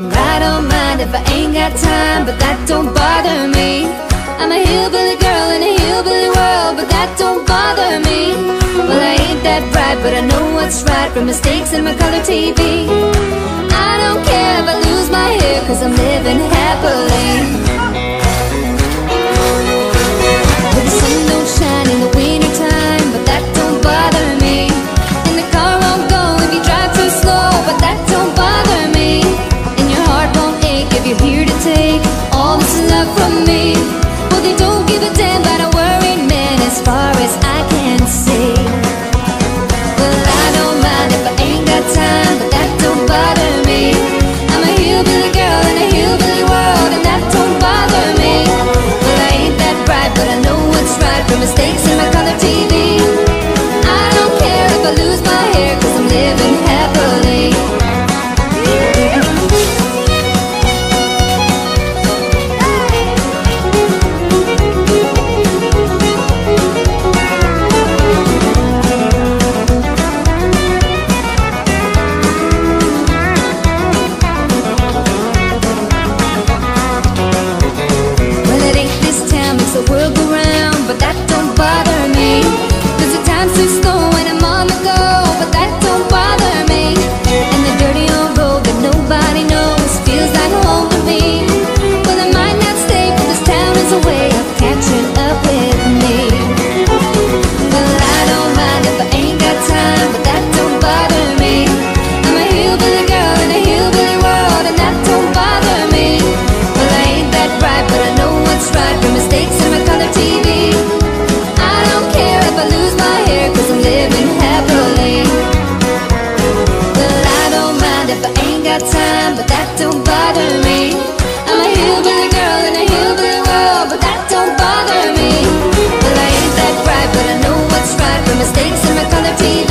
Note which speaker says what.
Speaker 1: I don't mind if I ain't got time, but that don't bother me. I'm a hillbilly girl in a hillbilly world, but that don't bother me. Well, I ain't that bright, but I know what's right from mistakes in my color TV. I don't care if I lose my hair, cause I'm living happily. But the sun don't shine in the winter time, but that don't bother me. And the car won't go if you drive too slow, but that don't bother me. And your heart won't ache if you're here to take all this love from me. Well, they don't give a damn about a worried man as far as I can see. Well, I don't mind if I ain't got time, but that don't bother me. I'm a hillbilly girl in a hillbilly world, and that don't bother me. Well, I ain't that bright, but I know what's right from mistakes in my color TV. I don't care if I lose my hair, cause I'm living happily. The world go round, but that don't bother me. Cause the time's too slow when I'm on the go, but that don't bother me. And the dirty old road that nobody knows feels like home to me. Well, I might not stay, but this town is a way of catching up with me. Well, I don't mind if I ain't got time, but that don't bother me. I'm a hillbilly girl in a hillbilly world, and that don't bother me. Well, I ain't that bright, but I know what's right from mistakes in my color TV. I don't care if I lose my hair, cause I'm living happily. Well, I don't mind if I ain't got time, but that don't bother me. I'm a hillbilly girl in a hillbilly world, but that don't bother me. Well, I ain't that bright, but I know what's right from mistakes in my color TV.